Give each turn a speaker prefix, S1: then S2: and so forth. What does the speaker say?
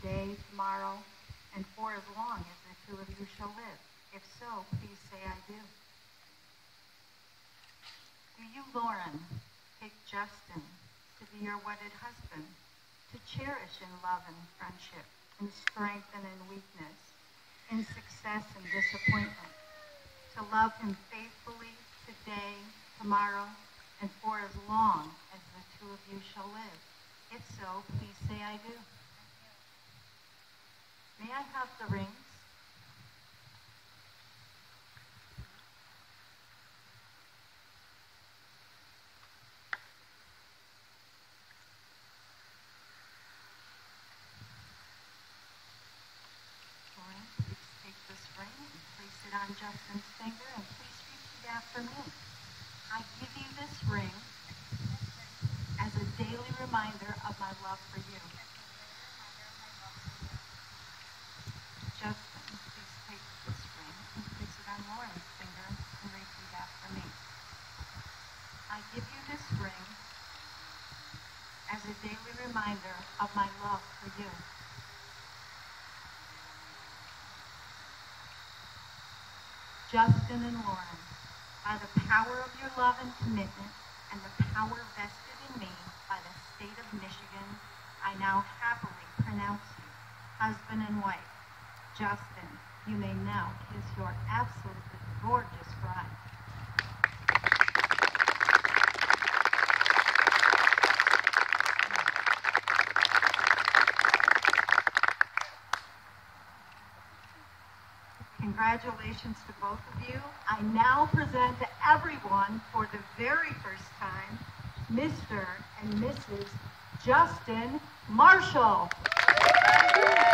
S1: today, tomorrow, and for as long as the two of you shall live? If so, please say I do. Do you, Lauren, take Justin to be your wedded husband, to cherish in love and friendship, in strength and in weakness, in success and disappointment, to love him faithfully today, tomorrow, and for as long as the two of you shall live? If so, please say I do. May I have the rings? Lauren, please take this ring and place it on Justin's finger, and please repeat after me. I give you this ring as a daily reminder of my love for you. Justin, please take this ring and place it on Lauren's finger and repeat after me. I give you this ring as a daily reminder of my love for you. Justin and Lauren, by the power of your love and commitment and the power vested in me by the state of Michigan, I now happily pronounce you husband and wife. Justin, you may now kiss your absolutely gorgeous bride. Congratulations to both of you. I now present to everyone for the very first time, Mr. and Mrs. Justin Marshall.